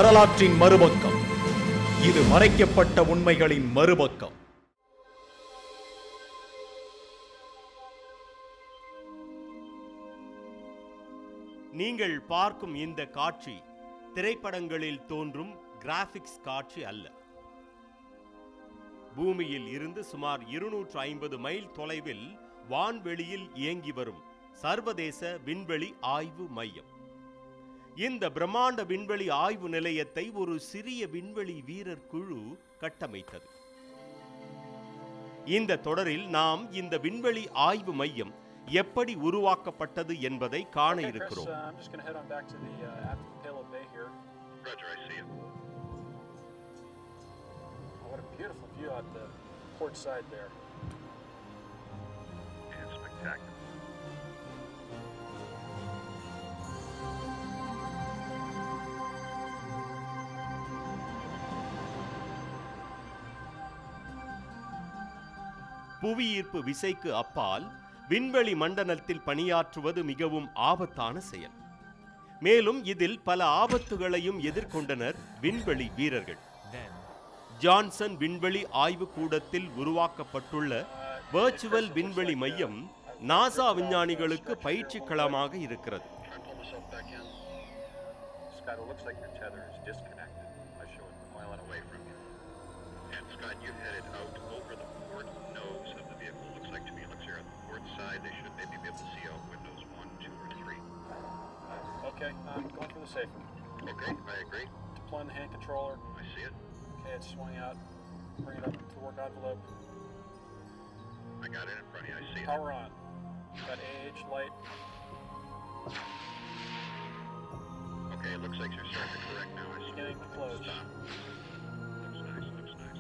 வரலாற்றின் மறுபக்கம். இது மறைக்கப்பட்ட உண்மைகளின் மறுபக்கம். நீங்கள் பார்க்கும் இந்த காட்சி திரைப்படங்களில் தோன்றும் கிராபிக்ஸ் காட்சி அல்ல. பூமியில் இருந்து சுமார் 250 மைல் தொலைவில் வான்வெளியில் இயங்கி வரும் சர்வதேச விண்வெளி ஆய்வு மையம். இந்த பிரம்மாண்ட விண்வெளி ஆய்வு நிலையத்தை ஒரு சிறிய விண்வெளி வீரர் குழு கட்டமைத்தது. இந்த தொடரில் நாம் இந்த விண்வெளி ஆய்வு மையம் எப்படி உருவாக்கப்பட்டது என்பதை காண இருக்கிறோம். புவியீர்ப்பு விசைக்கு அப்பால் விண்வெளி மண்டலத்தில் பணியாற்றுவது மிகவும் ஆபத்தான செயல். மேலும் இதில் பல ஆபத்துகளையும் எதிர்கொண்டனர் விண்வெளி வீரர்கள். ஜான்சன் விண்வெளி ஆய்வு கூடத்தில் உருவாக்கப்பட்டுள்ள வர்ச்சுவல் விண்வெளி மையம் நாசா விஞ்ஞானிகளுக்கு பயிற்சி களமாக இருக்கிறது. Okay, I'm going for the safe one. Okay, I agree. Deploying the hand controller. I see it. Okay, it's swung out. Bring it up to work envelope. I got it in front of you. I see it. Power on. Got AH light. Okay, it looks like you're starting to correct now. I see. Beginning to close. Stop. Looks nice, looks nice.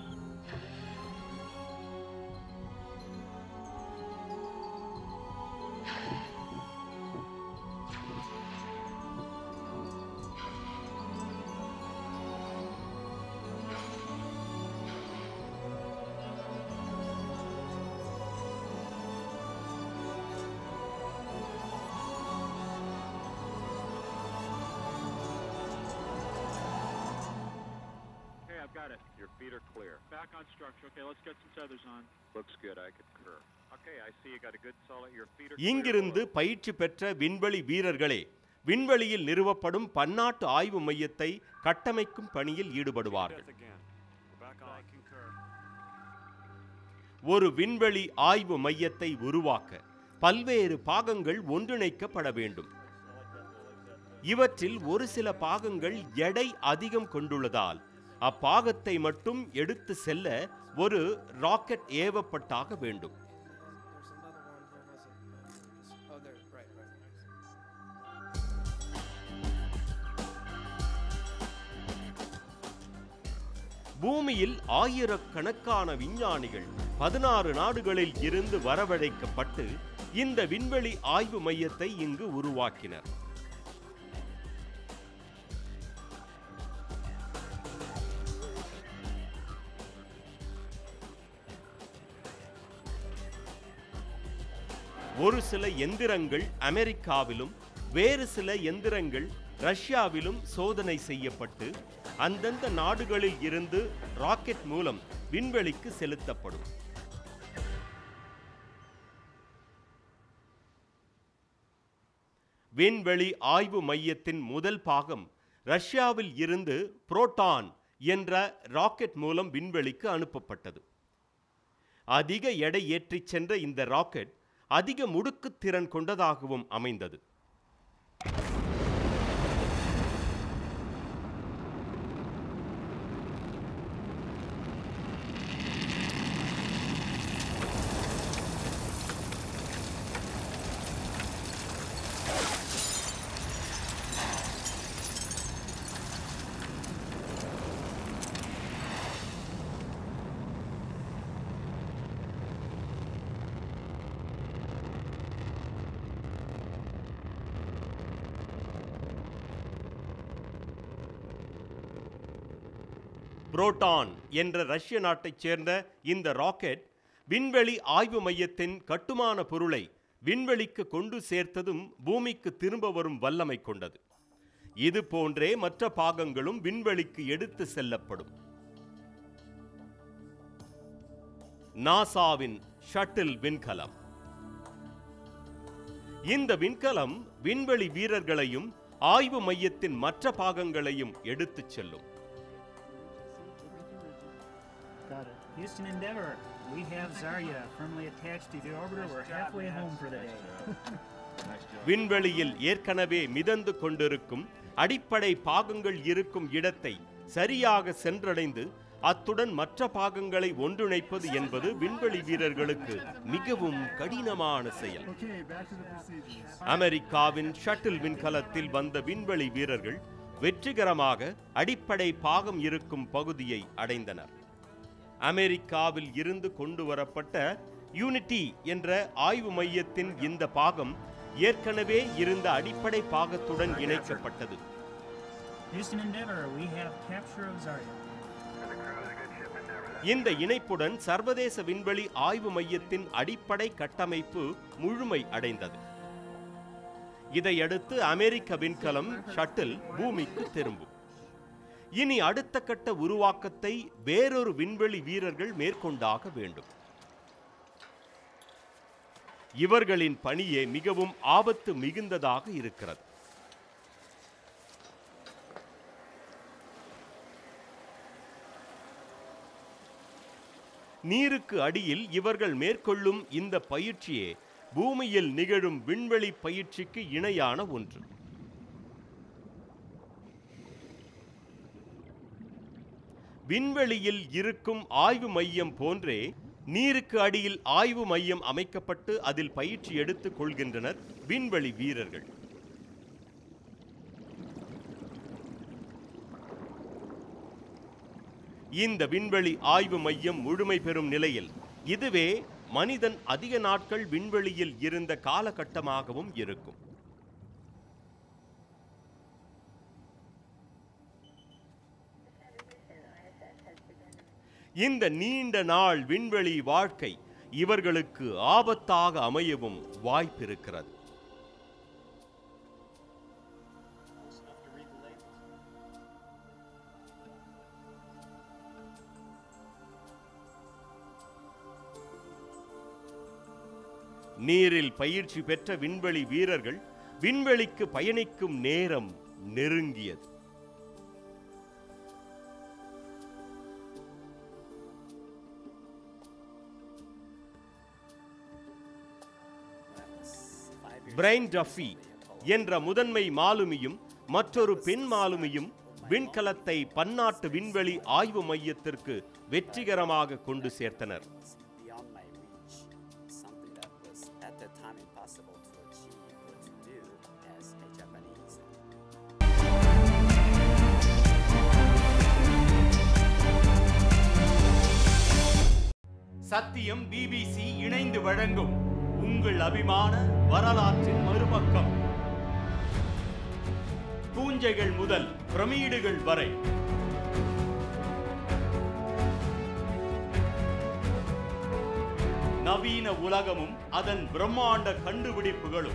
Got it. Your feet are clear. Back on structure. Okay, let's get some tethers on. Looks good. I concur. Okay, I see you got a good solid. Your feet are இங்கிருந்து பயிற்சி பெற்ற விண்வெளி வீரர்களே விண்வெளியில் நிறுவப்படும் பன்னாட்டு ஆய்வு மையத்தை கட்டமைக்கும் பணியில் ஈடுபடுவார்கள். ஒரு விண்வெளி ஆய்வு மையத்தை உருவாக்க பல்வேறு பாகங்கள் ஒன்றிணைக்கப்பட வேண்டும். இவற்றில் ஒரு சில பாகங்கள் எடை அதிகம் கொண்டுள்ளதால் அப்பாகத்தை மட்டும் எடுத்து செல்ல ஒரு ராக்கெட் ஏவப்பட்டாக வேண்டும். பூமியில் ஆயிரக்கணக்கான விஞ்ஞானிகள் 16 நாடுகளில் இருந்து வரவழைக்கப்பட்டு இந்த விண்வெளி ஆய்வு மையத்தை இங்கு உருவாக்கினர். ஒரு சில எந்திரங்கள் அமெரிக்காவிலும் வேறு சில எந்திரங்கள் ரஷ்யாவிலும் சோதனை செய்யப்பட்டு அந்தந்த நாடுகளில் இருந்து ராக்கெட் மூலம் விண்வெளிக்கு செலுத்தப்படும். விண்வெளி ஆய்வு மையத்தின் முதல் பாகம் ரஷ்யாவில் இருந்து புரோட்டான் என்ற ராக்கெட் மூலம் விண்வெளிக்கு அனுப்பப்பட்டது. அதிக எடை ஏற்றிச் சென்ற இந்த ராக்கெட் அதிக முடுக்குத்திறன் கொண்டதாகவும் அமைந்தது. புரோட்டான் என்ற ரஷ்ய நாட்டைச் சேர்ந்த இந்த ராக்கெட் விண்வெளி ஆய்வு மையத்தின் கட்டுமான பொருளை விண்வெளிக்கு கொண்டு சேர்த்ததும் பூமிக்கு திரும்ப வரும் வல்லமை கொண்டது. இது போன்றே மற்ற பாகங்களும் விண்வெளிக்கு எடுத்து செல்லப்படும். நாசாவின் ஷட்டில் விண்கலம். இந்த விண்கலம் விண்வெளி வீரர்களையும் ஆய்வு மையத்தின் மற்ற பாகங்களையும் எடுத்துச் செல்லும். Houston Endeavour, we have Zarya firmly attached to the orbiter. We're halfway home for the day. விண்வெளியில் ஏற்கனவே மிதந்து கொண்டிருக்கும் அடிப்படை பாகங்கள் இருக்கும் இடத்தை சரியாக சென்றடைந்து அத்துடன் மற்ற பாகங்களை ஒன்றிணைப்பது என்பது விண்வெளி வீரர்களுக்கு மிகவும் கடினமான செயல். அமெரிக்காவின் ஷட்டில் விண்கலத்தில் வந்த விண்வெளி வீரர்கள் வெற்றிகரமாக அடிப்படை பாகம் இருக்கும் பகுதியை அடைந்தனர். அமெரிக்காவில் இருந்து கொண்டு வரப்பட்ட யூனிட்டி என்ற ஆய்வு மையத்தின் இந்த பாகம் ஏற்கனவே இருந்த அடிப்படை பாகத்துடன் இணைக்கப்பட்டது. இந்த இணைப்புடன் சர்வதேச விண்வெளி ஆய்வு மையத்தின் அடிப்படை கட்டமைப்பு முழுமை அடைந்தது. இதையடுத்து அமெரிக்க விண்கலம் ஷட்டில் பூமிக்கு திரும்பும். இனி அடுத்த கட்ட உருவாக்கத்தை வேறொரு விண்வெளி வீரர்கள் மேற்கொண்டாக வேண்டும். இவர்களின் பணியே மிகவும் ஆபத்து மிகுந்ததாக இருக்கிறது. நீருக்கு அடியில் இவர்கள் மேற்கொள்ளும் இந்த பயிற்சியே பூமியில் நிகழும் விண்வெளி பயிற்சிக்கு இணையான ஒன்று. விண்வெளியில் இருக்கும் ஆய்வு மையம் போன்றே நீருக்கு அடியில் ஆய்வு மையம் அமைக்கப்பட்டு அதில் பயிற்சி எடுத்துக் கொள்கின்றனர் விண்வெளி வீரர்கள். இந்த விண்வெளி ஆய்வு மையம் முழுமை பெறும் நிலையில் இதுவே மனிதன் அதிக நாட்கள் விண்வெளியில் இருந்த காலகட்டமாகவும் இருக்கும். இந்த நீண்ட நாள் விண்வெளி வாழ்க்கை இவர்களுக்கு ஆபத்தாக அமையவும் வாய்ப்பிருக்கிறது. நீரில் பயிற்சி பெற்ற விண்வெளி வீரர்கள் விண்வெளிக்கு பயணிக்கும் நேரம் நெருங்கியது. பிரைன் டஃபி என்ற முதன்மை மாலுமியும் மற்றொரு பெண் மாலுமியும் விண்கலத்தை பன்னாட்டு விண்வெளி ஆய்வு மையத்திற்கு வெற்றிகரமாக கொண்டு சேர்த்தனர். சத்தியம் பிபிசி இணைந்து வழங்கும் உங்கள் அபிமான வரலாற்றின் மறுபக்கம். பூஞ்சைகள் முதல் பிரமிடுகள் வரை, நவீன உலகமும் அதன் பிரம்மாண்ட கண்டுபிடிப்புகளும்,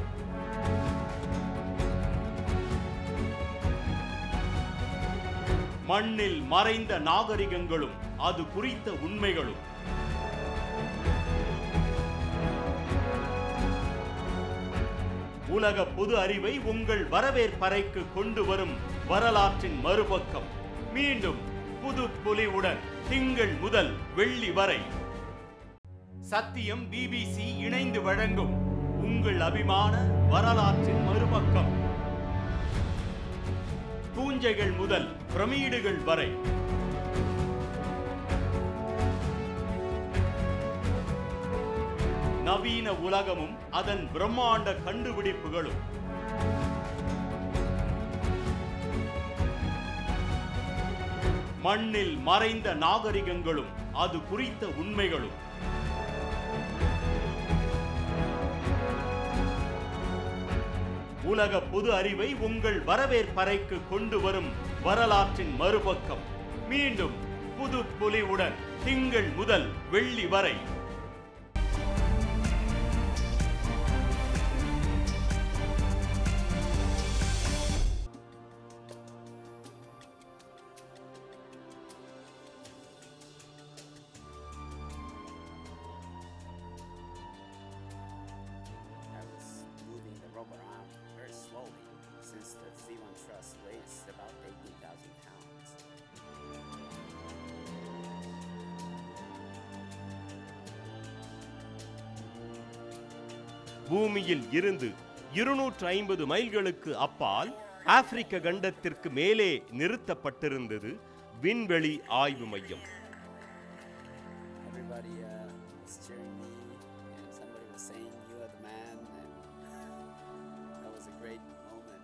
மண்ணில் மறைந்த நாகரிகங்களும் அது குறித்த உண்மைகளும், உலக பொது அறிவை உங்கள் வரவேற்பறைக்கு கொண்டு வரும் வரலாற்றின் மறுபக்கம். மீண்டும் புது பொலிவுடன் திங்கள் முதல் வெள்ளி வரை சத்தியம் பிபிசி இணைந்து வழங்கும் உங்கள் அபிமான வரலாற்றின் மறுபக்கம். பூஞ்சைகள் முதல் பிரமிடுகள் வரை, நவீன உலகமும் அதன் பிரம்மாண்ட கண்டுபிடிப்புகளும், மண்ணில் மறைந்த நாகரிகங்களும் அது குறித்த உண்மைகளும், உலக பொது அறிவை உங்கள் வரவேற்பறைக்கு கொண்டு வரும் வரலாற்றின் மறுபக்கம். மீண்டும் புது பொலிவுடன் திங்கள் முதல் வெள்ளி வரை C-1 truss weighs about 18,000 pounds. பூமியில் இருந்து 250 மைல்களுக்கு அப்பால் ஆப்பிரிக்க கண்டத்திற்கு மேலே நிறுத்தப்பட்டிருந்தது விண்வெளி ஆய்வு மையம். Everybody was cheering me, and somebody was saying, "You are the man," and that was a great moment.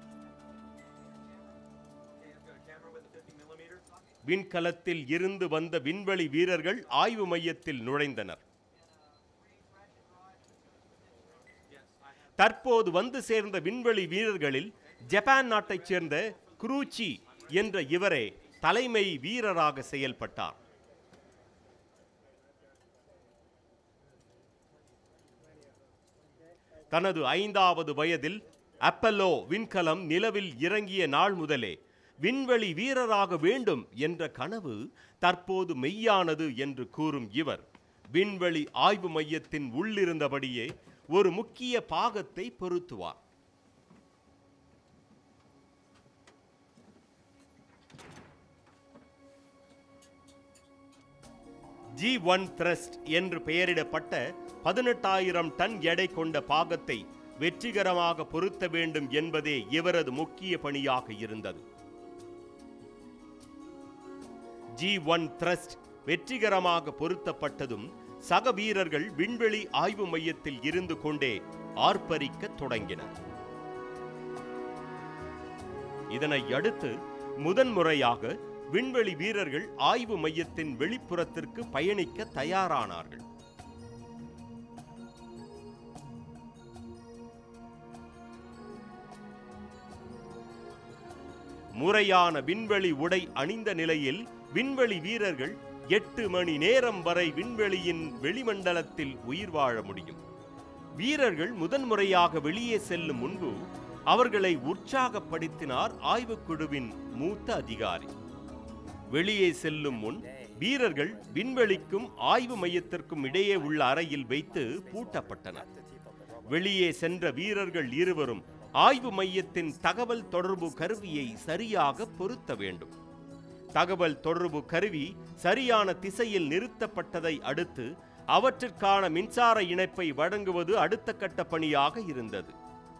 விண்கலத்தில் இருந்து வந்த விண்வெளி வீரர்கள் ஆய்வு மையத்தில் நுழைந்தனர். தற்போது வந்து சேர்ந்த விண்வெளி வீரர்களில் ஜப்பான் நாட்டைச் சேர்ந்த குரூச்சி என்ற இவரே தலைமை வீரராக செயல்பட்டார். தனது 5வது வயதில் அப்பல்லோ விண்கலம் நிலவில் இறங்கிய நாள் முதலே விண்வெளி வீரராக வேண்டும் என்ற கனவு தற்போது மெய்யானது என்று கூறும் இவர் விண்வெளி ஆய்வு மையத்தின் உள்ளிருந்தபடியே ஒரு முக்கிய பாகத்தை பொருத்துவார். G1 Thrust என்று பெயரிடப்பட்ட 18,000 டன் எடை கொண்ட பாகத்தை வெற்றிகரமாக பொருத்த வேண்டும் என்பதே இவரது முக்கிய பணியாக இருந்தது. G1 Thrust வெற்றிகரமாக பொருத்தப்பட்டதும் சக வீரர்கள் விண்வெளி ஆய்வு மையத்தில் இருந்து கொண்டே ஆர்ப்பரிக்க தொடங்கினர். இதனை அடுத்து முதன்முறையாக விண்வெளி வீரர்கள் ஆய்வு மையத்தின் வெளிப்புறத்திற்கு பயணிக்க தயாரானார்கள். முறையான விண்வெளி உடை அணிந்த நிலையில் விண்வெளி வீரர்கள் 8 மணி நேரம் வரை விண்வெளியின் வெளிமண்டலத்தில் உயிர் வாழ முடியும். வீரர்கள் முதன்முறையாக வெளியே செல்லும் முன்பு அவர்களை உற்சாகப்படுத்தினார் ஆய்வுக்குழுவின் மூத்த அதிகாரி. வெளியே செல்லும் முன் வீரர்கள் விண்வெளிக்கும் ஆய்வு மையத்திற்கும் இடையே உள்ள அறையில் வைத்து பூட்டப்பட்டனர். வெளியே சென்ற வீரர்கள் இருவரும் ஆய்வு மையத்தின் தகவல் தொடர்பு கருவியை சரியாக பொருத்த வேண்டும். தகவல் தொடர்பு கருவி சரியான திசையில் நிறுத்தப்பட்டதை அடுத்து அவற்றிற்கான மின்சார இணைப்பை வழங்குவது அடுத்த கட்ட பணியாக இருந்தது.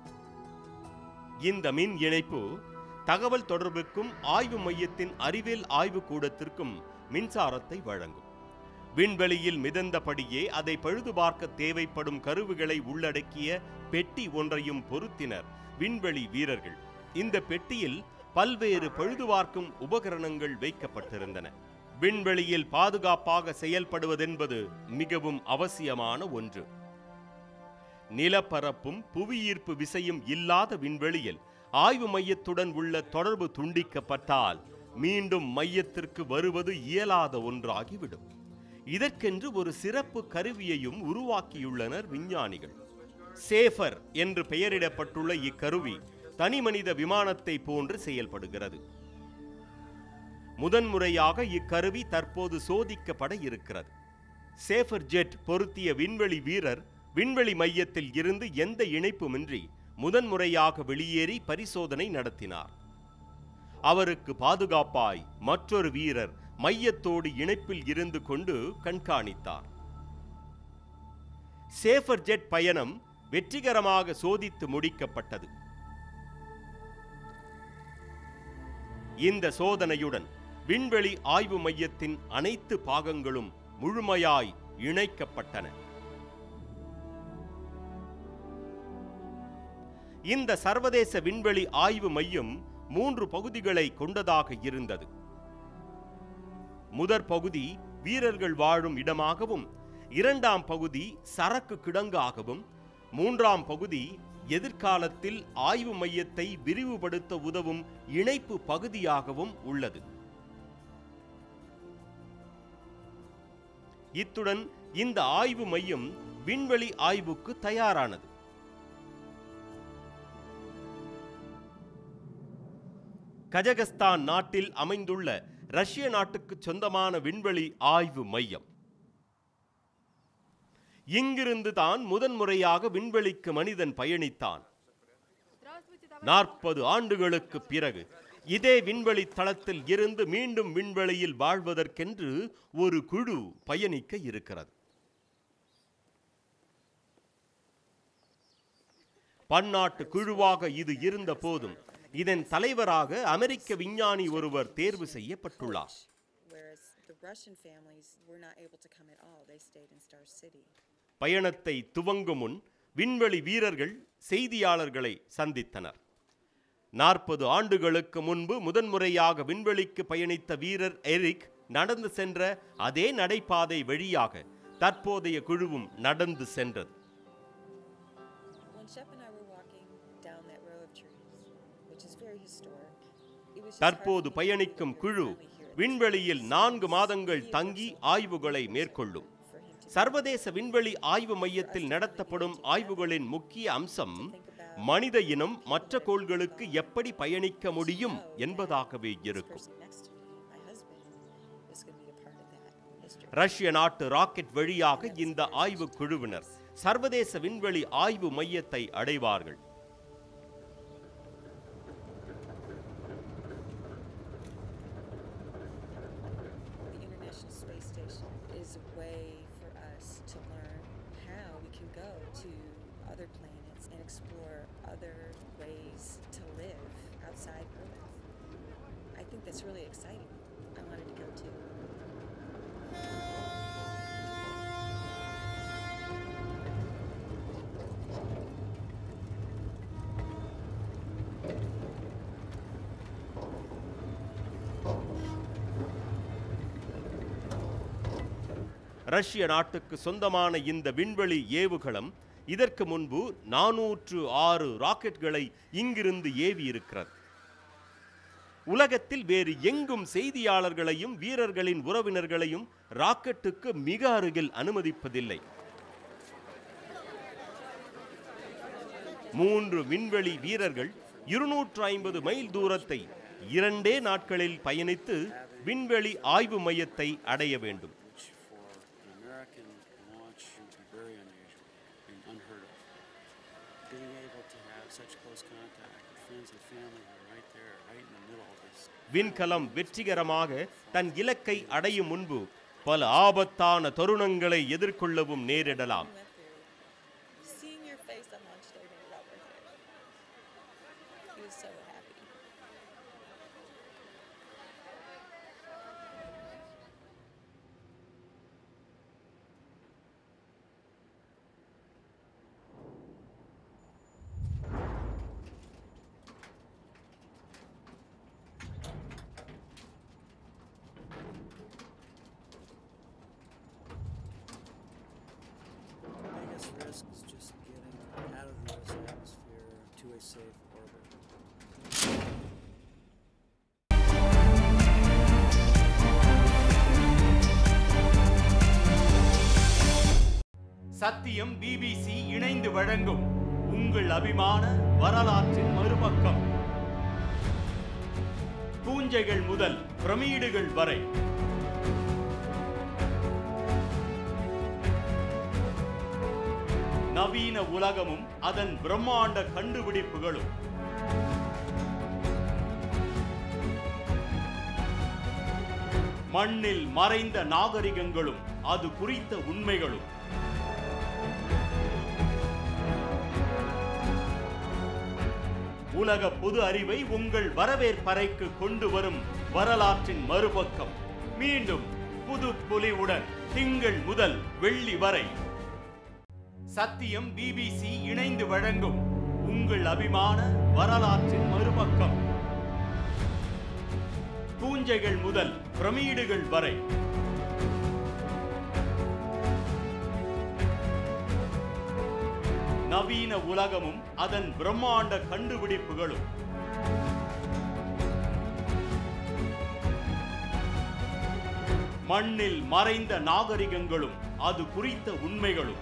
இந்த மின் இணைப்பு தகவல் தொடர்புக்கும் ஆய்வு மையத்தின் அறிவியல் ஆய்வு கூடத்திற்கும் மின்சாரத்தை வழங்கும். விண்வெளியில் மிதந்தபடியே அதை பழுது பார்க்க தேவைப்படும் கருவிகளை உள்ளடக்கிய பெட்டி ஒன்றையும் பொருத்தினர் விண்வெளி வீரர்கள். இந்த பெட்டியில் பல்வேறு பழுதுபார்க்கும் உபகரணங்கள் வைக்கப்பட்டிருந்தன. விண்வெளியில் பாதுகாப்பாக செயல்படுவதென்பது மிகவும் அவசியமான ஒன்று. நிலப்பரப்பும் புவியீர்ப்பு விசையும் இல்லாத விண்வெளியில் ஆய்வு மையத்துடன் உள்ள தொடர்பு துண்டிக்கப்பட்டால் மீண்டும் மையத்திற்கு வருவது இயலாத ஒன்றாகிவிடும். இதற்கென்று ஒரு சிறப்பு கருவியையும் உருவாக்கியுள்ளனர் விஞ்ஞானிகள். சேஃபர் என்று பெயரிடப்பட்டுள்ள இக்கருவி தனிமனித விமானத்தை போன்று செயல்படுகிறது. முதன்முறையாக இக்கருவி தற்போது சோதிக்கப்பட இருக்கிறது. சேஃபர் ஜெட் பொருத்திய விண்வெளி வீரர் விண்வெளி மையத்தில் இருந்து எந்த இணைப்புமின்றி முதன்முறையாக வெளியேறி பரிசோதனை நடத்தினார். அவருக்கு பாதுகாப்பாய் மற்றொரு வீரர் மையத்தோடு இணைப்பில் இருந்து கொண்டு கண்காணித்தார். சேஃபர் ஜெட் பயணம் வெற்றிகரமாக சோதித்து முடிக்கப்பட்டது. இந்த சோதனையுடன் விண்வெளி ஆய்வு மையத்தின் அனைத்து பாகங்களும் முழுமையாய் இணைக்கப்பட்டன. இந்த சர்வதேச விண்வெளி ஆய்வு மையம் 3 பகுதிகளை கொண்டதாக இருந்தது. முதற் பகுதி வீரர்கள் வாழும் இடமாகவும், 2ஆம் பகுதி சரக்கு கிடங்காகவும், 3ஆம் பகுதி எதிர்காலத்தில் ஆய்வு மையத்தை விரிவுபடுத்த உதவும் இணைப்பு பகுதியாகவும் உள்ளது. இத்துடன் இந்த ஆய்வு மையம் விண்வெளி ஆய்வுக்கு தயாரானது. கஜகஸ்தான் நாட்டில் அமைந்துள்ள ரஷ்ய நாட்டுக்கு சொந்தமான விண்வெளி ஆய்வு மையம். இங்கிருந்து தான் முதன்முறையாக விண்வெளிக்கு மனிதன் பயணித்தான். 40 ஆண்டுகளுக்கு பிறகு இதே விண்வெளி தளத்தில் இருந்து மீண்டும் விண்வெளியில் வாழ்வதற்கென்று ஒரு குழு பயணிக்க இருக்கிறது. பன்னாட்டு குழுவாக இது இருந்த போதும் இதன் தலைவராக அமெரிக்க விஞ்ஞானி ஒருவர் தேர்வு செய்யப்பட்டுள்ளார். பயணத்தை துவங்கும் முன் விண்வெளி வீரர்கள் செய்தியாளர்களை சந்தித்தனர். 40 ஆண்டுகளுக்கு முன்பு முதன்முறையாக விண்வெளிக்கு பயணித்த வீரர் எரிக் நடந்து சென்ற அதே நடைபாதை வழியாக தற்போதைய குழுவும் நடந்து சென்றது. தற்போது பயணிக்கும் குழு விண்வெளியில் 4 மாதங்கள் தங்கி ஆய்வுகளை மேற்கொள்ளும். சர்வதேச விண்வெளி ஆய்வு மையத்தில் நடத்தப்படும் ஆய்வுகளின் முக்கிய அம்சம் மனித இனம் மற்ற கோள்களுக்கு எப்படி பயணிக்க முடியும் என்பதாகவே இருக்கும். ரஷ்ய நாட்டு ராக்கெட் வழியாக இந்த ஆய்வு குழுவினர் சர்வதேச விண்வெளி ஆய்வு மையத்தை அடைவார்கள். That's really exciting. I wanted to go too. ரஷ்ய நாட்டுக்கு சொந்தமான இந்த விண்வெளி ஏவுகலம் இதற்கு முன்பு 406 ராக்கெட்களை இங்கிருந்து ஏவி இருக்கிறது. உலகத்தில் வேறு எங்கும் செய்தியாளர்களையும் வீரர்களின் உறவினர்களையும் ராக்கெட்டுக்கு மிக அருகில் அனுமதிப்பதில்லை. 3 விண்வெளி வீரர்கள் 250 மைல் தூரத்தை 2 நாட்களில் பயணித்து விண்வெளி ஆய்வு மையத்தை அடைய வேண்டும். விண்கலம் வெற்றிகரமாக தன் இலக்கை அடையும் முன்பு பல ஆபத்தான தருணங்களை எதிர்கொள்ளவும் நேரிடலாம். Risk is just getting out of the Earth's atmosphere to a safe orbit. Sathiyam BBC இணைந்து வழங்கும் உங்கள் அபிமான வரலாற்றின் மறுபக்கம். பூஞ்சைகள் முதல் பிரமிடுகள் வரை, நவீன உலகமும் அதன் பிரம்மாண்ட கண்டுபிடிப்புகளும், மண்ணில் மறைந்த நாகரிகங்களும் அது குறித்த உண்மைகளும், உலக பொது அறிவை உங்கள் வரவேற்பறைக்கு கொண்டு வரும் வரலாற்றின் மறுபக்கம். மீண்டும் புது பொலிவுடன் திங்கள் முதல் வெள்ளி வரை சத்தியம் பிபிசி இணைந்து வழங்கும் உங்கள் அபிமான வரலாற்றின் மறுபக்கம். பூஞ்சைகள் முதல் பிரமிடுகள் வரை, நவீன உலகமும் அதன் பிரம்மாண்ட கண்டுபிடிப்புகளும், மண்ணில் மறைந்த நாகரிகங்களும் அது குறித்த உண்மைகளும்,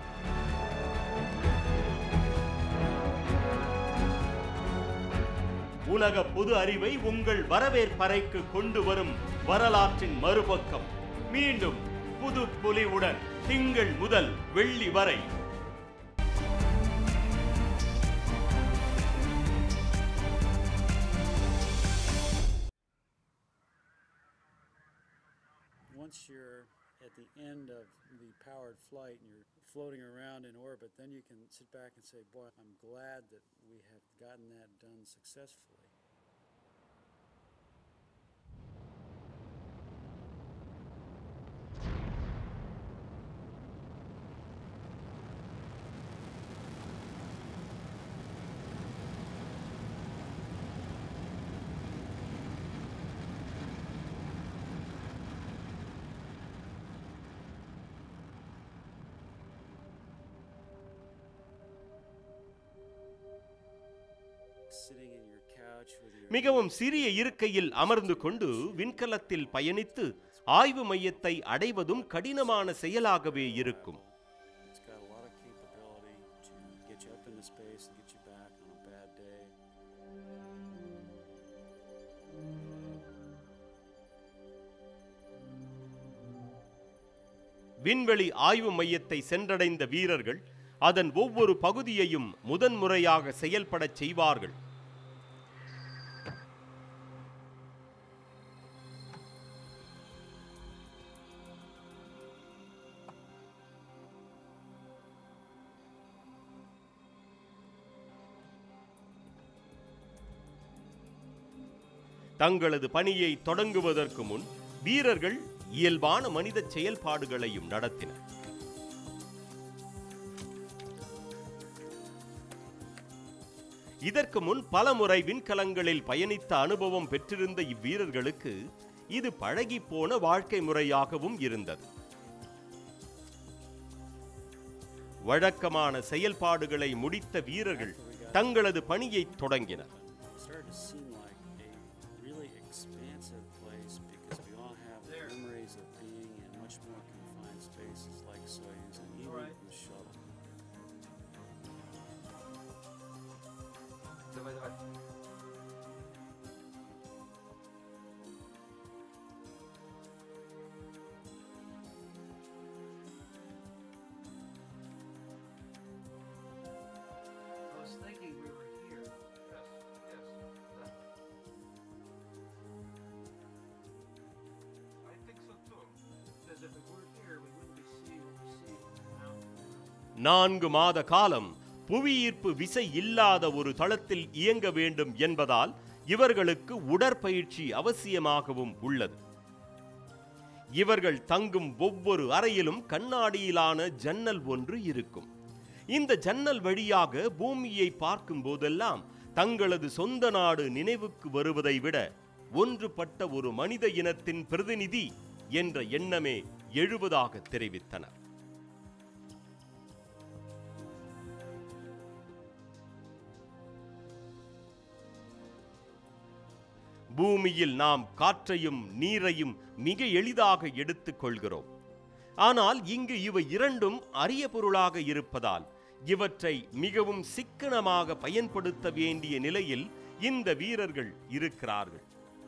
உலக பொது அறிவை உங்கள் வரவேற்பறைக்கு கொண்டு வரும் வரலாற்றின் மறுபக்கம். மீண்டும் புது பொலிவுடன் திங்கள் முதல் வெள்ளி வரை once you're at the end of the powered flight and you're floating around in orbit, then you can sit back and say, boy, I'm glad that we have gotten that done successfully. மிகவும் சிறிய இருக்கையில் அமர்ந்து கொண்டு விண்கலத்தில் பயணித்து ஆய்வு மையத்தை அடைவதும் கடினமான செயலாகவே இருக்கும். விண்வெளி ஆய்வு மையத்தை சென்றடைந்த வீரர்கள் அதன் ஒவ்வொரு பகுதியையும் முதன்முறையாக செயல்படச் செய்வார்கள். தங்களது பணியை தொடங்குவதற்கு முன் வீரர்கள் இயல்பான மனித செயல்பாடுகளையும் நடத்தினர். இதற்கு முன் பல முறை விண்கலங்களில் பயணித்த அனுபவம் பெற்றிருந்த இவ்வீரர்களுக்கு இது பழகிப்போன வாழ்க்கை முறையாகவும் இருந்தது. வழக்கமான செயல்பாடுகளை முடித்த வீரர்கள் தங்களது பணியை தொடங்கினர். நான்கு மாத காலம் புவியீர்ப்பு விசை இல்லாத ஒரு தளத்தில் இயங்க வேண்டும் என்பதால் இவர்களுக்கு உடற்பயிற்சி அவசியமாகவும் உள்ளது. இவர்கள் தங்கும் ஒவ்வொரு அறையிலும் கண்ணாடியிலான ஜன்னல் ஒன்று இருக்கும். இந்த ஜன்னல் வழியாக பூமியை பார்க்கும் போதெல்லாம் தங்களது சொந்த நாடு நினைவுக்கு வருவதை விட ஒன்றுபட்ட ஒரு மனித இனத்தின் பிரதிநிதி என்ற எண்ணமே எழுவதாக தெரிவித்தனர். பூமியில் நாம் காற்றையும் நீரையும் மிக எளிதாக எடுத்துக் கொள்கிறோம். ஆனால் இங்கு இவை இரண்டும் அரிய பொருளாக இருப்பதால் இவற்றை மிகவும் சிக்கனமாக பயன்படுத்த வேண்டிய நிலையில் இந்த வீரர்கள் இருக்கிறார்கள்.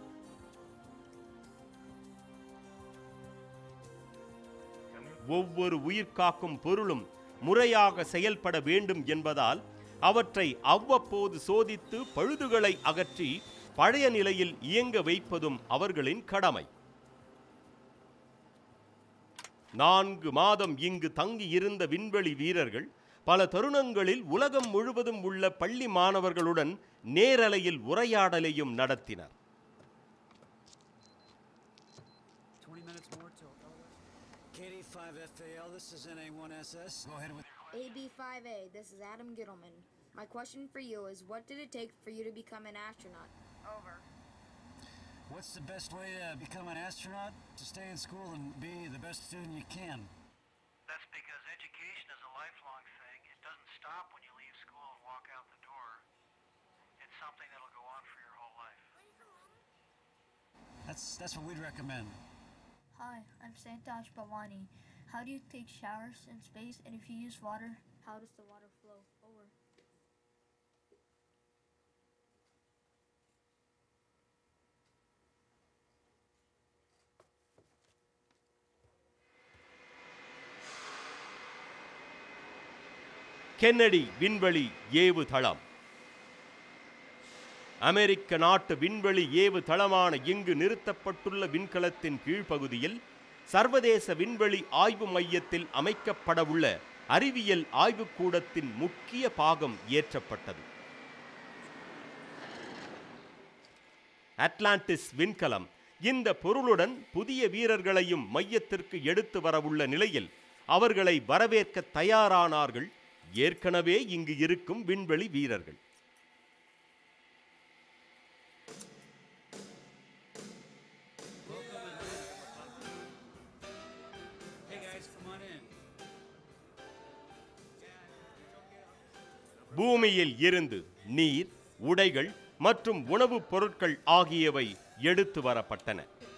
ஒவ்வொரு உயிர்காக்கும் பொருளும் முறையாக செயல்பட வேண்டும் என்பதால் அவற்றை அவ்வப்போது சோதித்து பழுதுகளை அகற்றி பழைய நிலையில் இயங்க வைப்பதும் அவர்களின் கடமை. 4 மாதம் இங்கு தங்கி இருந்த விண்வெளி வீரர்கள் பல தருணங்களில் உலகம் முழுவதும் உள்ள பள்ளி மாணவர்களுடன் நேரலையில் உரையாடலையும் நடத்தினர். AB5A, this is Adam Gittleman. My question for you is, what did it take for you to become an astronaut? Over. What's the best way to become an astronaut? To stay in school and be the best student you can. That's because education is a lifelong thing. It doesn't stop when you leave school and walk out the door. It's something that'll go on for your whole life. That's what we'd recommend. Hi, I'm Santosh Bhavani. How do you take showers in space, and if you use water, how does the water flow? Over. Kennedy விண்வெளி ஏவு தளம். அமெரிக்க நாட்டு விண்வெளி ஏவு தளமான இங்கு நிறுத்தப்பட்டுள்ள விண்கலத்தின் கீழ்ப்பகுதியில் சர்வதேச விண்வெளி ஆய்வு மையத்தில் அமைக்கப்படவுள்ள அறிவியல் ஆய்வுக்கூடத்தின் முக்கிய பாகம் ஏற்றப்பட்டது. அட்லாண்டிஸ் விண்கலம் இந்த பொருளுடன் புதிய வீரர்களையும் மையத்திற்கு எடுத்து வரவுள்ள நிலையில் அவர்களை வரவேற்க தயாரானார்கள் ஏற்கனவே இங்கு இருக்கும் விண்வெளி வீரர்கள். பூமியில் இருந்து நீர், உடைகள் மற்றும் உணவுப் பொருட்கள் ஆகியவை எடுத்து வரப்பட்டன.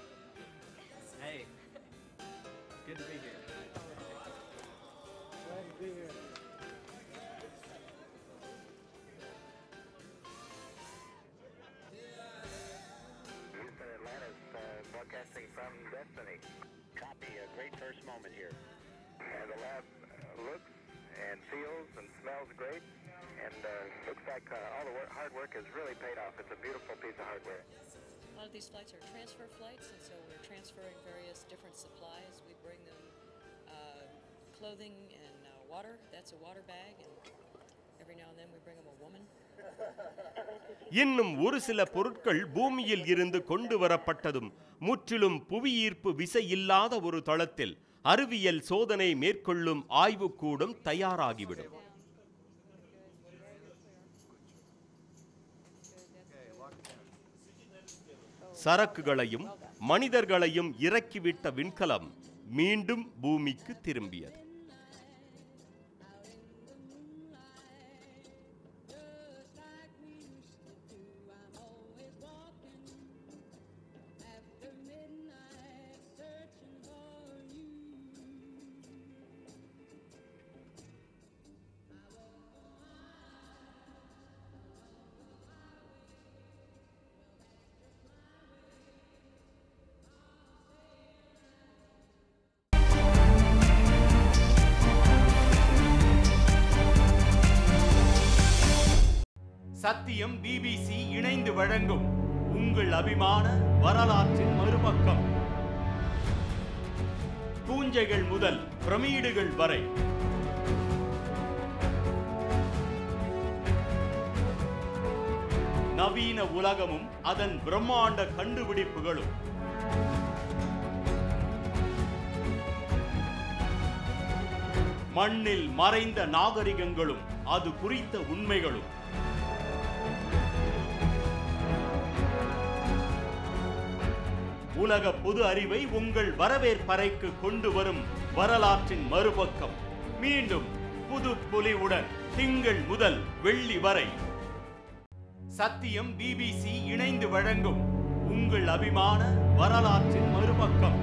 Broadcasting from Destiny. Copy. A great first moment here. The lab looks and feels and smells great, and looks like all the hard work has really paid off. It's a beautiful piece of hardware. A lot of these flights are transfer flights, and so we're transferring various different supplies. We bring them clothing and water. That's a water bag, and every now and then we bring them a woman. இன்னும் ஒரு சில பொருட்கள் பூமியில் இருந்து கொண்டு வரப்பட்டதும் முற்றிலும் புவியீர்ப்பு விசை இல்லாத ஒரு தளத்தில் அறிவியல் சோதனை மேற்கொள்ளும் ஆய்வுக்கூடம் தயாராகிவிடும். சரக்குகளையும் மனிதர்களையும் இறக்கிவிட்ட விண்கலம் மீண்டும் பூமிக்கு திரும்பியது. சத்தியம் பிபிசி இணைந்து வழங்கும் உங்கள் அபிமான வரலாற்றின் மறுபக்கம். பூஞ்சைகள் முதல் பிரமிடுகள் வரை, நவீன உலகமும் அதன் பிரம்மாண்ட கண்டுபிடிப்புகளும், மண்ணில் மறைந்த நாகரிகங்களும் அது குறித்த உண்மைகளும், உலக பொது அறிவை உங்கள் வரவேற்பறைக்கு கொண்டு வரும் வரலாற்றின் மறுபக்கம். மீண்டும் புது பொலிவுடன் திங்கள் முதல் வெள்ளி வரை சத்தியம் பிபிசி இணைந்து வழங்கும் உங்கள் அபிமான வரலாற்றின் மறுபக்கம்.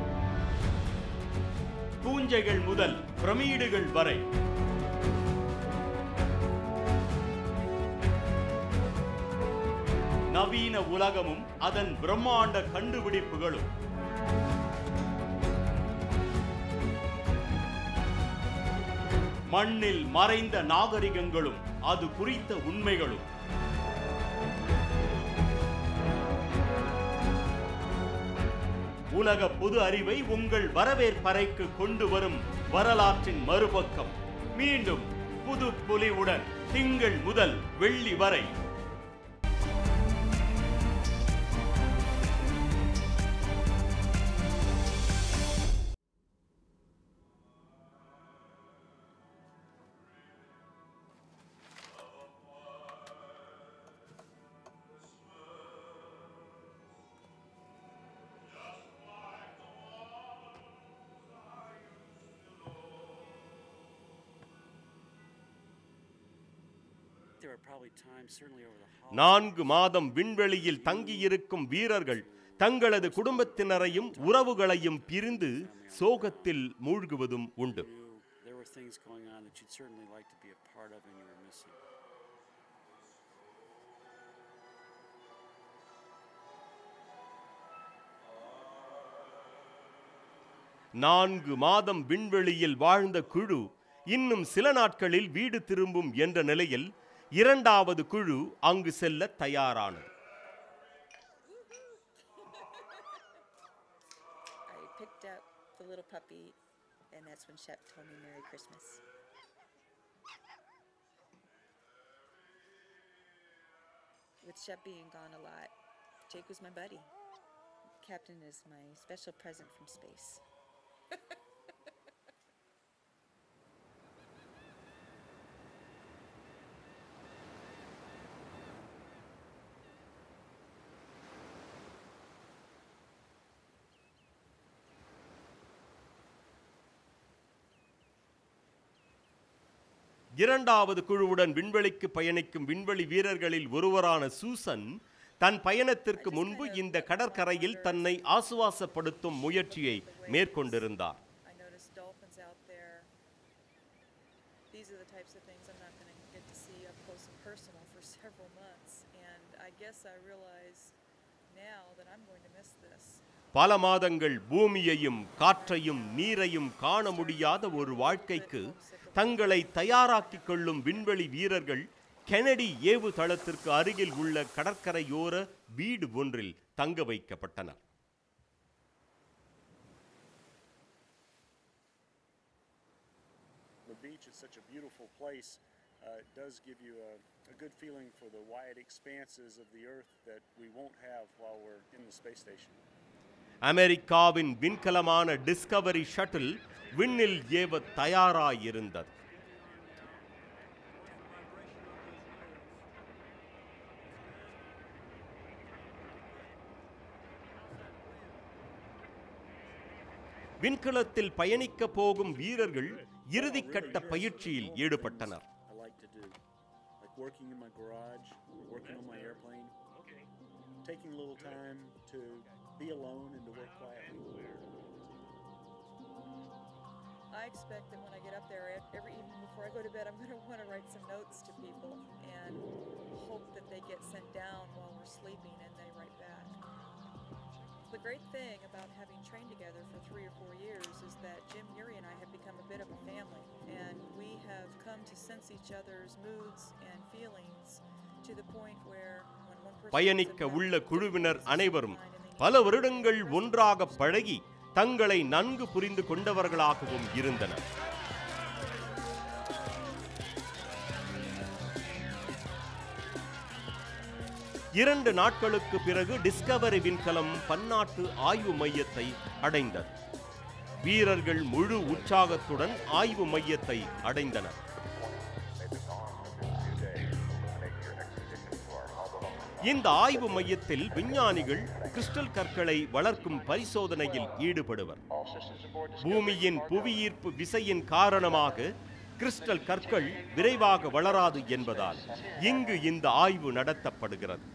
பூஞ்சைகள் முதல் பிரமிடுகள் வரை, நவீன உலகமும் அதன் பிரம்மாண்ட கண்டுபிடிப்புகளும், மண்ணில் மறைந்த நாகரிகங்களும் அது குறித்த உண்மைகளும், உலக பொது அறிவை உங்கள் வரவேற்பறைக்கு கொண்டு வரும் வரலாற்றின் மறுபக்கம். மீண்டும் புது பொலிவுடன் திங்கள் முதல் வெள்ளி வரை there are probably times, certainly over the holidays. 4 மாதம் விண்வெளியில் தங்கியிருக்கும் வீரர்கள் தங்களது குடும்பத்தினரையும் உறவுகளையும் பிரிந்து சோகத்தில் மூழ்குவதும் உண்டு. There were things going on that you'd certainly like to be a part of and you were missing. நான்கு மாதம் விண்வெளியில் வாழ்ந்த குழு இன்னும் சில நாட்களில் வீடு திரும்பும் என்ற நிலையில் இரண்டாவது குழு அங்கு செல்ல தயாரானது. I picked up the little puppy, and that's when Shep told me Merry Christmas. With Shep being gone a lot, Jake was my buddy. Captain is my special present from space. இரண்டாவது குழுவுடன் விண்வெளிக்கு பயணிக்கும் விண்வெளி வீரர்களில் ஒருவரான Susan தன் பயணத்திற்கு முன்பு இந்த கடற்கரையில் தன்னை ஆசுவாசப்படுத்தும் முயற்சியை மேற்கொண்டிருந்தார். These are the types of things I'm not going to get to see up close and personal for several months, and I guess I realize now that I'm going to miss this. பல மாதங்கள் பூமியையும் காற்றையும் நீரையும் காண முடியாத ஒரு வாழ்க்கைக்கு தங்களை தயாராக்கிக் கொள்ளும் விண்வெளி வீரர்கள் கெனடி ஏவுதளத்திற்கு அருகில் உள்ள கடற்கரையோர வீடு ஒன்றில் தங்க வைக்கப்பட்டனர். The beach is such a beautiful place. It does give you a good feeling for the wide expanses of the earth that we won't have while we're in the space station. அமெரிக்காவின் விண்கலமான Discovery shuttle விண்ணில் ஏவ தயாராயிருந்தது. விண்கலத்தில் பயணிக்க போகும் வீரர்கள் இறுதிக்கட்ட பயிற்சியில் ஈடுபட்டனர். Working in my garage, working on my airplane, taking a little time to be alone and to work quietly. I expect that when I get up there, every evening before I go to bed, I'm going to want to write some notes to people and hope that they get sent down while we're sleeping and they write back. The great thing about having trained together for 3 or 4 years is that Jim, Yuri, and I have become a bit of a family, and we have come to sense each other's moods and feelings to the point where when one person பயணிக்க உள்ள குழுவினர் அனைவரும் பல வருடங்கள் ஒன்றாக பழகி தங்களை நன்கு புரிந்து கொண்டவர்களாகவும் இருந்தனர். இரண்டு நாட்களுக்கு பிறகு டிஸ்கவரி விண்கலம் பன்னாட்டு ஆய்வு மையத்தை அடைந்தது. வீரர்கள் முழு உற்சாகத்துடன் ஆய்வு மையத்தை அடைந்தனர். இந்த ஆய்வு மையத்தில் விஞ்ஞானிகள் கிறிஸ்டல் கற்களை வளர்க்கும் பரிசோதனையில் ஈடுபடுவர். பூமியின் புவியீர்ப்பு விசையின் காரணமாக கிறிஸ்டல் கற்கள் விரைவாக வளராது என்பதால் இங்கு இந்த ஆய்வு நடத்தப்படுகிறது.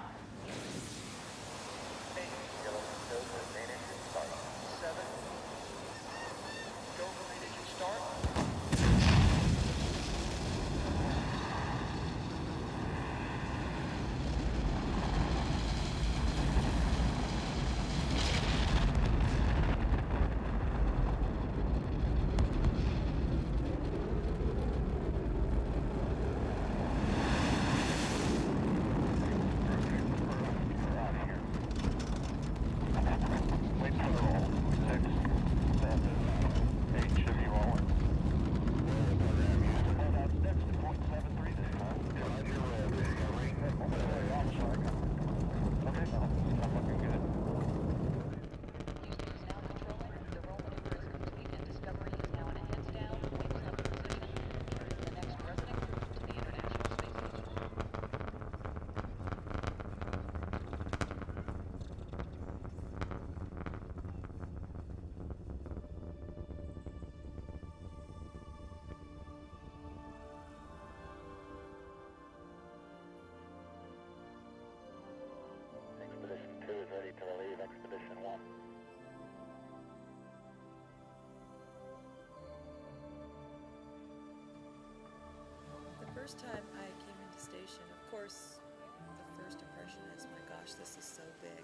The first time I came into station, of course, the first impression is, my gosh, this is so big.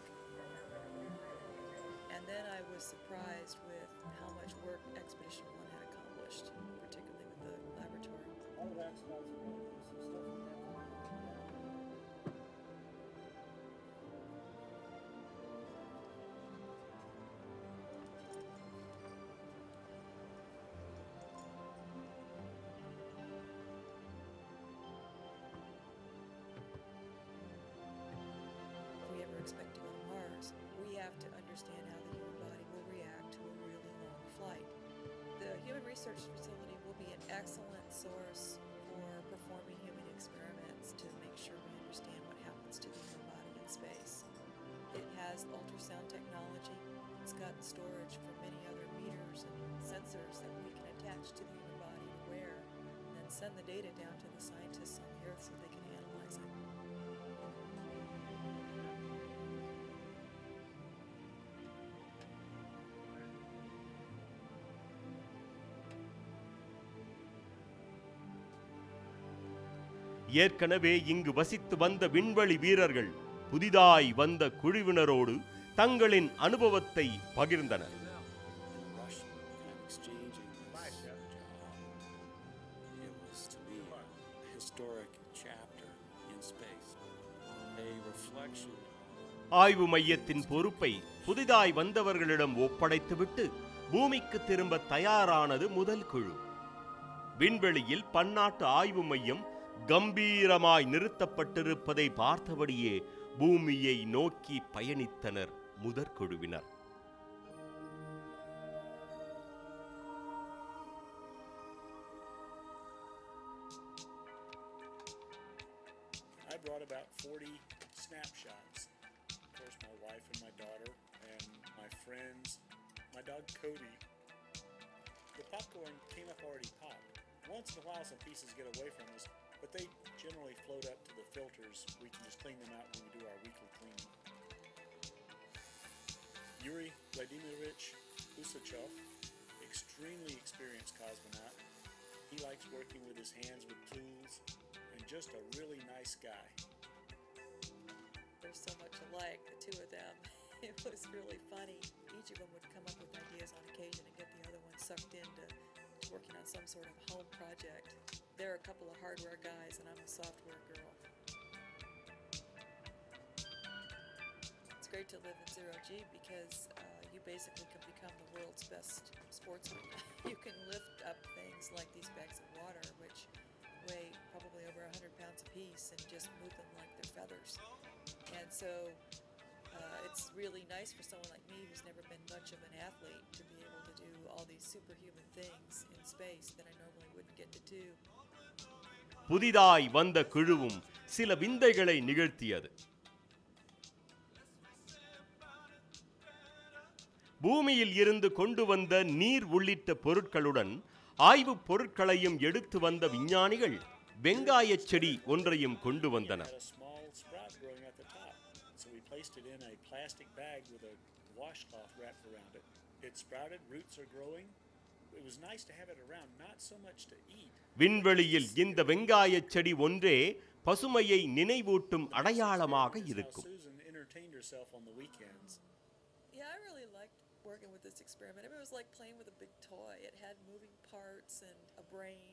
And then I was surprised with how much work Expedition 1 had accomplished, particularly with the laboratory. All of that's some stuff we have. understand how the human body will react to a really long flight. The Human Research Facility will be an excellent source for performing human experiments to make sure we understand what happens to the human body in space. It has ultrasound technology. It's got storage for many other meters and sensors that we can attach to the human body to wear, and then send the data down to the scientists on the Earth so they can analyze it. ஏற்கனவே இங்கு வசித்து வந்த விண்வெளி வீரர்கள் புதிதாய் வந்த குழுவினரோடு தங்களின் அனுபவத்தை பகிர்ந்தனர். ஆய்வு மையத்தின் பொறுப்பை புதிதாய் வந்தவர்களிடம் ஒப்படைத்துவிட்டு பூமிக்கு திரும்ப தயாரானது முதல் குழு. விண்வெளியில் பன்னாட்டு ஆய்வு மையம் கம்பீரமாய் நிறுத்தப்பட்டிருப்பதை பார்த்தபடியே பூமியை நோக்கி பயணித்தனர் முதற்குழுவினர். I brought about 40 snapshots. Of course, my wife and my daughter and my friends, my dog Cody. The popcorn came up already popped. Once in a while some pieces get away from us, but they generally float up to the filters. We can just clean them out when we do our weekly cleaning. Yuri Vladimirovich Usachov, extremely experienced cosmonaut. He likes working with his hands with tools, and just a really nice guy. They're so much alike, the two of them. It was really funny. Each of them would come up with ideas on occasion and get the other one sucked into working on some sort of home project. They're a couple of hardware guys and I'm a software girl. It's great to live in zero-G because you basically can become the world's best sportsman. You can lift up things like these bags of water, which weigh probably over 100 pounds apiece, and just move them like they're feathers. And so it's really nice for someone like me who's never been much of an athlete to be able to do all these superhuman things in space that I normally wouldn't get to do. புதிதாய் வந்த குழுவும் சில விந்தைகளை நிகழ்த்தியது. பூமியில் இருந்து கொண்டு வந்த நீர் உள்ளிட்ட பொருட்களுடன் ஆய்வுப் பொருட்களையும் எடுத்து வந்த விஞ்ஞானிகள் வெங்காயச் செடி ஒன்றையும் கொண்டு வந்தனர். Placed it in a plastic bag with a washcloth wrapped around it. It sprouted, roots are growing. It was nice to have it around, not so much to eat. விண்வெளியில் இந்த வெங்காயச் செடி ஒன்றே பசுமையை நினைவூட்டும் அடையாளமாக இருக்கும். Susan entertained herself on the weekends. Yeah, I really liked working with this experiment. It was like playing with a big toy. It had moving parts and a brain.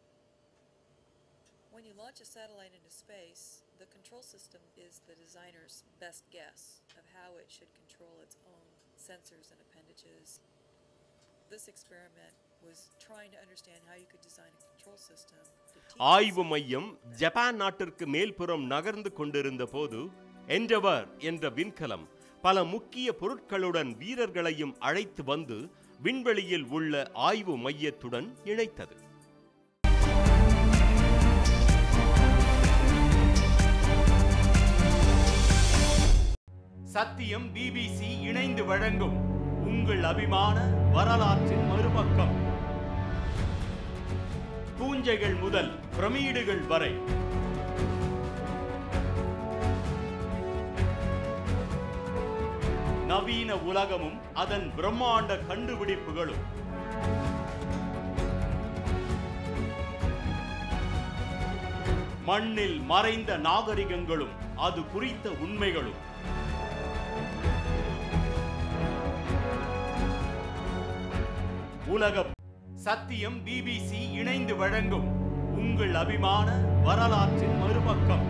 When you launch a satellite into space, the control system is the designer's best guess of how it should control its own sensors and appendages. This experiment was trying to understand how you could design a control system. ஆய்வு மையம் Japan நாட்டிற்கு மேல்புறம் நகர்ந்து கொண்டிருந்த போது என்டவர் என்ற விண்கலம் பல முக்கிய பொருட்களுடன் வீரர்களையும் அழைத்து வந்து விண்வெளியில் உள்ள ஆய்வு மையத்துடன் இணைத்தது. சத்தியம் BBC இணைந்து வழங்கும் உங்கள் அபிமான வரலாற்றின் மறுபக்கம். பூஞ்சைகள் முதல் பிரமிடுகள் வரை, நவீன உலகமும் அதன் பிரம்மாண்ட கண்டுபிடிப்புகளும், மண்ணில் மறைந்த நாகரிகங்களும் அது குறித்த உண்மைகளும், உலகம். சத்தியம் BBC இணைந்து வழங்கும் உங்கள் அபிமான வரலாற்றின் மறுபக்கம்.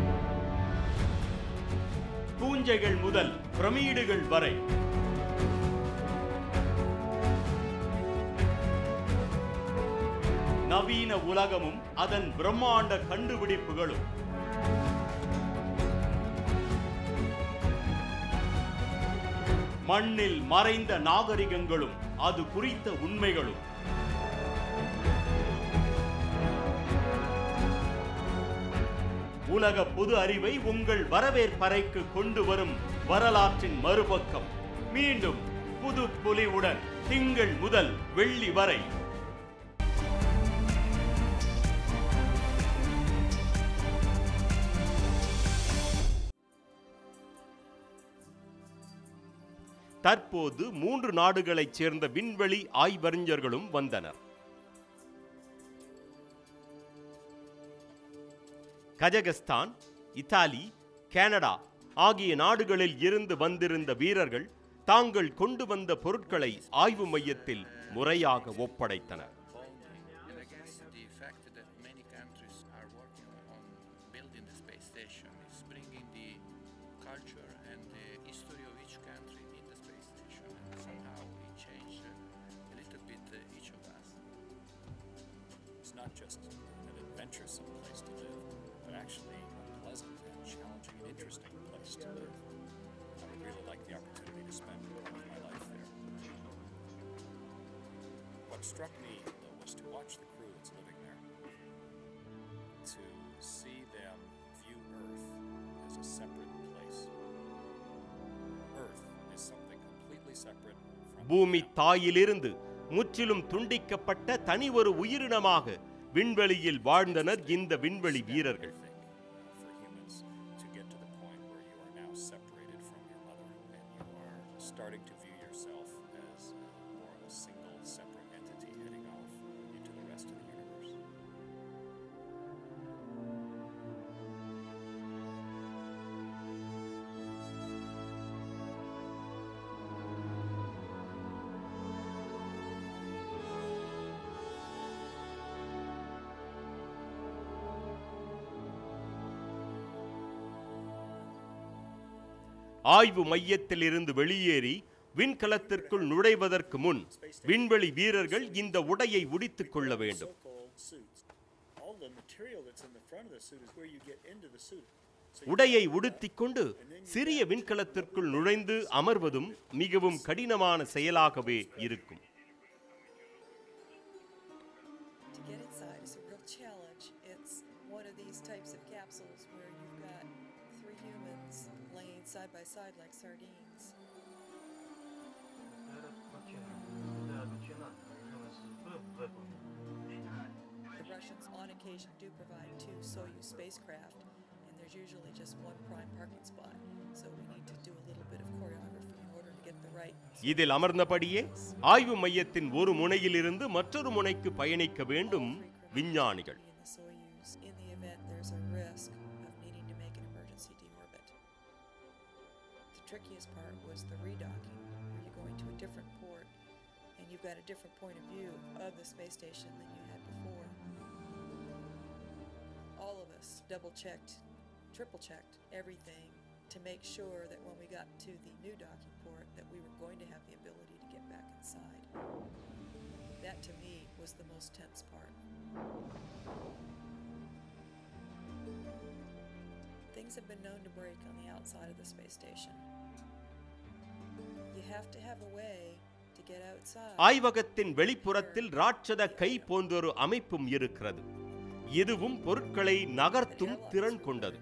பூஞ்சைகள் முதல் பிரமிடுகள் வரை, நவீன உலகமும் அதன் பிரம்மாண்ட கண்டுபிடிப்புகளும், மண்ணில் மறைந்த நாகரிகங்களும் அது குறித்த உண்மைகளும். உலக பொது அறிவை உங்கள் வரவேற்பறைக்கு கொண்டு வரும் வரலாற்றின் மறுபக்கம். மீண்டும் புது பொலிவுடன் திங்கள் முதல் வெள்ளி வரை. தற்போது 3 நாடுகளைச் சேர்ந்த விண்வெளி ஆய்வறிஞர்களும் வந்தனர். கஜகஸ்தான், இத்தாலி, கனடா ஆகிய நாடுகளில் இருந்து வந்திருந்த வீரர்கள் தாங்கள் கொண்டு வந்த பொருட்களை ஆய்வு மையத்தில் முறையாக ஒப்படைத்தனர். Not just an adventuresome place to live, but actually a pleasant and challenging and interesting place to live. I would really like the opportunity to spend part of my life there. What struck me, though, was to watch the crew that's living there, to see them view Earth as a separate place. Earth is something completely separate from பூமி தாயிலிருந்து முற்றிலும் துண்டிக்கப்பட்ட தனி ஒரு உயிரினமாக விண்வெளியில் வாழ்ந்தனர் இந்த விண்வெளி வீரர்கள். ஆய்வு மையத்தில் இருந்து வெளியேறி விண்கலத்திற்குள் நுழைவதற்கு முன் விண்வெளி வீரர்கள் இந்த உடையை உடுத்திக் கொள்ள வேண்டும். உடையை உடுத்திக் கொண்டு சிறிய விண்கலத்திற்குள் நுழைந்து அமர்வதும் மிகவும் கடினமான செயலாகவே இருக்கும். Side by side like sardines. The Russians on occasion do provide 2 Soyuz spacecraft, and there's usually just one prime parking spot, so we need to do a little bit of choreography in order to get the right. இதில் அமர்ந்தபடியே ஆய்வு மையத்தின் ஒரு முனையில் இருந்து மற்றொரு முனைக்கு பயணிக்க வேண்டும் விஞ்ஞானிகள். In the event there's a risk of needing to make an emergency deorbit. The trickiest part was the redocking, where you're going to a different port and you've got a different point of view of the space station than you had before. All of us double-checked, triple-checked everything to make sure that when we got to the new docking port that we were going to have the ability to get back inside. That to me was the most tense part. Things have been known to break on the outside of the space station. You have to have a way to get outside. ஆய்வகத்தின் வெளிப்புறத்தில் ராட்சத கை போன்றொரு அமைப்பும் இருக்கிறது. இதுவும் பொருட்களை நகர்த்தும் திறன் கொண்டது.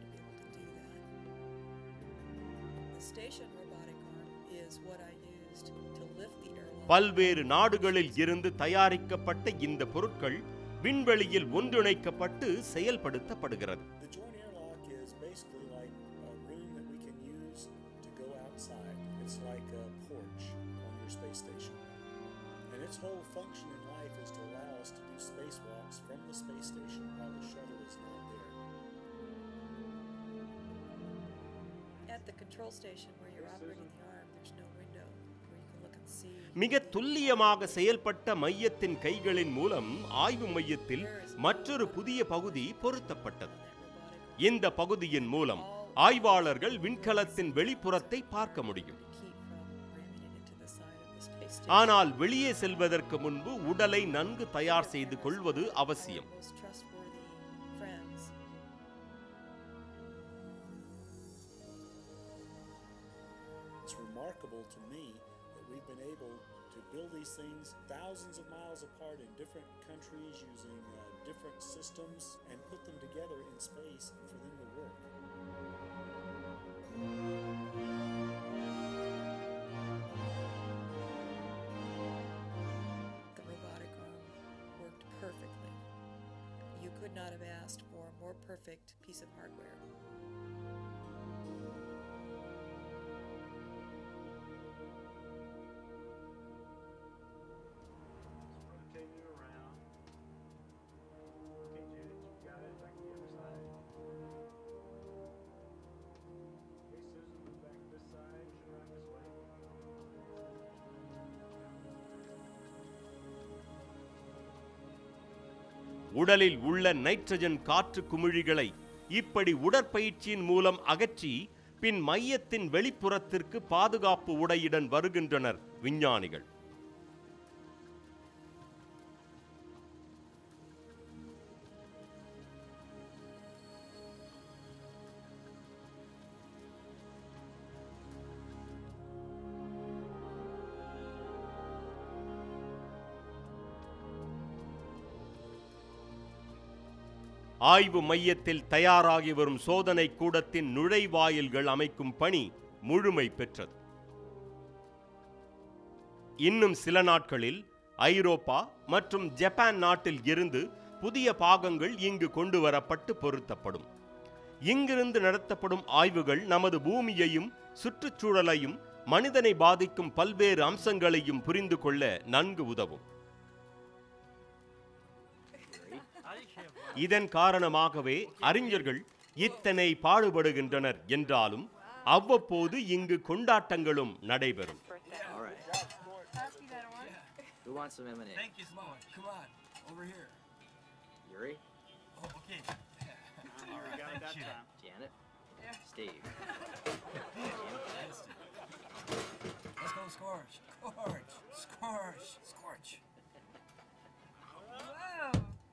பல்வேறு நாடுகளில் இருந்து தயாரிக்கப்பட்ட இந்த பொருட்கள் விண்வெளியில் ஒன்றிணைக்கப்பட்டு செயல்படுத்தப்படுகிறது. It's like a porch on your space station. And its whole function in life is to allow us to do spacewalks from the space station while the shuttle is not there. At the control station where you're operating the arm, there's no window where you can look and see. மிக துல்லியமாக செயல்பட்ட மையத்தின் கைகளின் மூலம் ஆய்வு மையத்தில் மற்றொரு புதிய பகுதி பொருத்தப்பட்டது. இந்த பகுதியின் மூலம் ஆய்வாளர்கள் விண்கலத்தின் வெளிப்புறத்தை பார்க்க முடியும். ஆனால் வெளியே செல்வதற்கு முன்பு உடலை நன்கு தயார் செய்து கொள்வது அவசியம். It's remarkable to me able to build these things thousands of miles apart in different countries using different systems and put them together in space for them to work. The robotic arm worked perfectly. You could not have asked for a more perfect piece of hardware. Rotate it around. Okay, Judith, you got it. Back to the other side. Okay, Susan, move back to this side. Turn around this way. உடலில் உள்ள nitrogen காற்று குமிழிகளை இப்படி உடற்பயிற்சியின் மூலம் அகற்றி பின் மையத்தின் வெளிப்புறத்திற்கு பாதுகாப்பு உடையுடன் வருகின்றனர் விஞ்ஞானிகள். ஆய்வு மையத்தில் தயாராகி வரும் சோதனை கூடத்தின் நுழைவாயில்கள் அமைக்கும் பணி முழுமை பெற்றது. இன்னும் சில நாட்களில் ஐரோப்பா மற்றும் ஜப்பான் நாட்டில் இருந்து புதிய பாகங்கள் இங்கு கொண்டு வரப்பட்டு பொருத்தப்படும். இங்கிருந்து நடத்தப்படும் ஆய்வுகள் நமது பூமியையும் சுற்றுச்சூழலையும் மனிதனை பாதிக்கும் பல்வேறு அம்சங்களையும் புரிந்து கொள்ள நன்கு உதவும். இதன் காரணமாகவே அறிஞர்கள் இத்தனை பாடுபடுகின்றனர் என்றாலும் அவ்வப்போது இங்கு கொண்டாட்டங்களும் நடைபெறும். Who wants some M&A? Thank you so much. Come on, over here. Yuri? Oh, okay. All right. Got it that time. Janet? Yeah. Steve? Let's go Scorch. Scorch. Scorch. Scorch. Wow.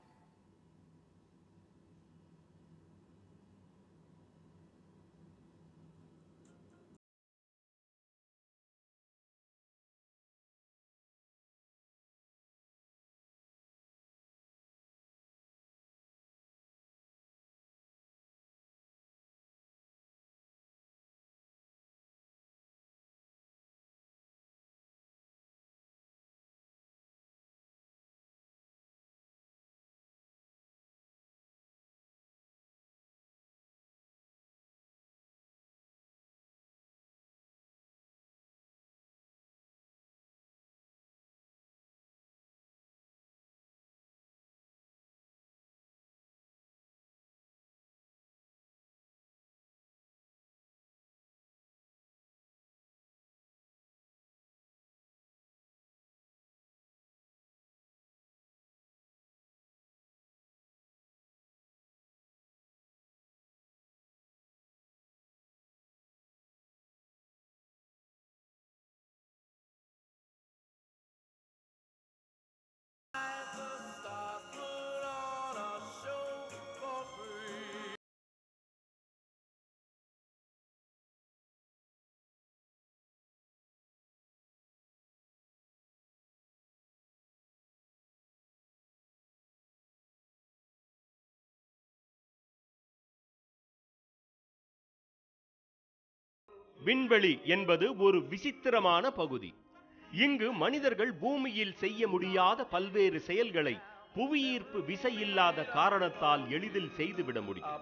விண்வெளி என்பது ஒரு விசித்திரமான பகுதி. இங்கு மனிதர்கள் பூமியில் செய்ய முடியாத பல்வேறு செயல்களை புவியீர்ப்பு விசை இல்லாத காரணத்தால் எளிதில் செய்துவிட முடியும்.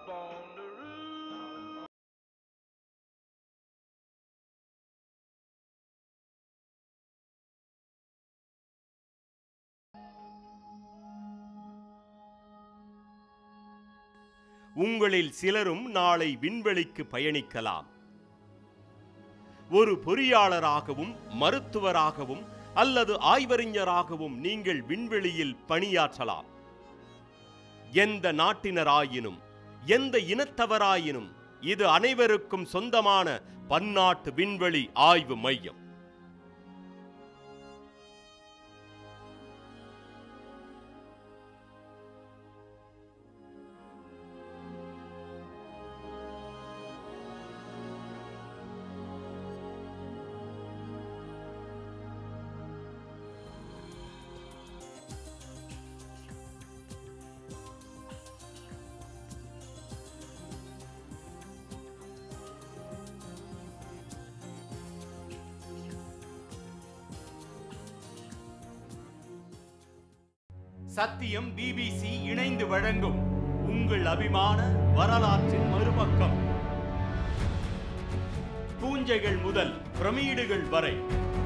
உங்களில் சிலரும் நாளை விண்வெளிக்கு பயணிக்கலாம். ஒரு பொறியாளராகவும் மருத்துவராகவும் அல்லது ஆய்வறிஞராகவும் நீங்கள் விண்வெளியில் பணியாற்றலாம். எந்த நாட்டினராயினும் எந்த இனத்தவராயினும் இது அனைவருக்கும் சொந்தமான பன்னாட்டு விண்வெளி ஆய்வு மையம். சத்தியம் பிபிசி இணைந்து வழங்கும் உங்கள் அபிமான வரலாற்றின் மறுபக்கம். பூஞ்சைகள் முதல் பிரமிடுகள் வரை,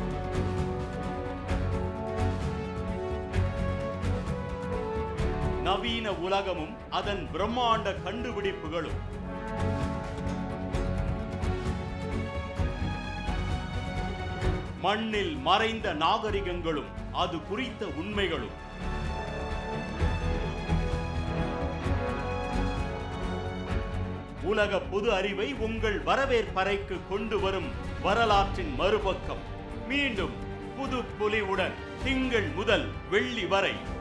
நவீன உலகமும் அதன் பிரம்மாண்ட கண்டுபிடிப்புகளும், மண்ணில் மறைந்த நாகரிகங்களும் அது குறித்த உண்மைகளும், உலக பொது அறிவை உங்கள் வரவேற்பறைக்கு கொண்டு வரும் வரலாற்றின் மறுபக்கம். மீண்டும் புது பொலிவுடன் திங்கள் முதல் வெள்ளி வரை